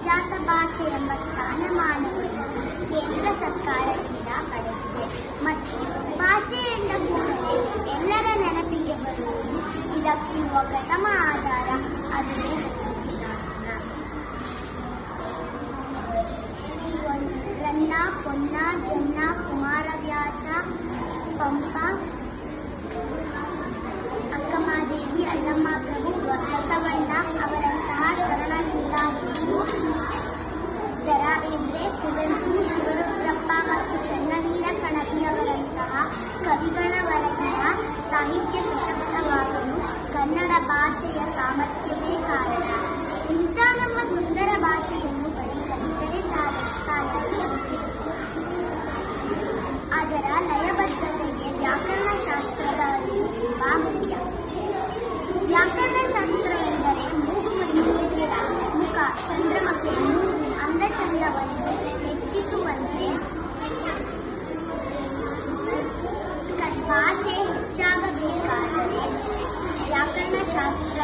ಅಭಿಜಾತ ಭಾಷೆ ಎಂಬ ಸ್ಥಾನಮಾನವನ್ನು ಕೇಂದ್ರ ಸರ್ಕಾರದಿಂದ ಪಡೆದಿದೆ ಮತ್ತು ಭಾಷೆ ಎಂದ ಕೂಡಲೇ ಎಲ್ಲರ ನೆನಪಿಗೆ ಬರುವುದು ಇದಕ್ಕಿರುವ ಪ್ರಥಮ ಆಧಾರ ಅದುವೇ ಹಲ್ಮಿಡಿ ಶಾಸನ. ರನ್ನ, ಪೊನ್ನ, ಜನ್ನ, ಕುಮಾರವ್ಯಾಸ, ಪಂಪ, ಅಕ್ಕಮಹಾದೇವಿ, ಅಲ್ಲಮ್ಮ ಪ್ರಭು, ಬಸವಣ್ಣ ಅವರಂತಹ ಶರಣಲಿಂಗಾಯತರು, ದ. ರಾ. ಬೇಂದ್ರೆ, ಕುವೆಂಪು, ಶಿವರುದ್ರಪ್ಪ ಮತ್ತು ಚನ್ನವೀರ ಕಣವಿಯವರಂತಹ ಕವಿಗಳವರೆಗಿನ ಸಾಹಿತ್ಯ ಸಶಕ್ತವಾಗಲು ಕನ್ನಡ ಭಾಷೆಯ ಸಾಮರ್ಥ್ಯವೇ ಕಾರಣ. ಇಂಥ ನಮ್ಮ ಸುಂದರ ಭಾಷೆಯನ್ನು ಬರೀ ಕಲಿತರೆ ಸಾಲದು. ಅದರ ಲಯಬದ್ಧತೆಗೆ ವ್ಯಾಕರಣಶಾಸ್ತ್ರದ ಅರಿವು ತುಂಬಾ ಮುಖ್ಯ. ವ್ಯಾಕರಣಶಾಸ್ತ್ರವೆಂದರೆ ಮೂಗುಮುಡಿಯುವಿಕೆ, ಮುಖ, ಚಂದ್ರಮಕ್ಕೆ, ಮೂಗು, అందచಂದವನ್ನು ಹೆಚ್ಚಿಸುವಂತೆ ಭಾಷೆ ಹೆಚ್ಚಾಗಬೇಕಾದರೆ ವ್ಯಾಕರಣಶಾಸ್ತ್ರ